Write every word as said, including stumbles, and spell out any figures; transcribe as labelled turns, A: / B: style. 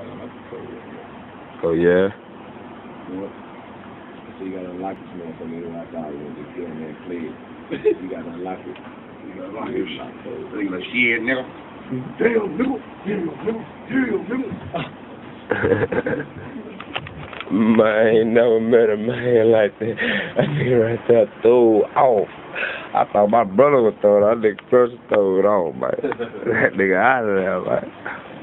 A: Oh, yeah?
B: What? So you gotta unlock this motherfucker. You know, I thought you were just killing that play. You gotta unlock it. You gotta unlock it. Nigga, shit, nigga. Damn, nigga. Damn, nigga. Damn, nigga.
A: Man, I ain't never met a man like that. That nigga right there threw off. I thought my brother would throw it. That nigga first threw it off, man. That nigga out of there, man.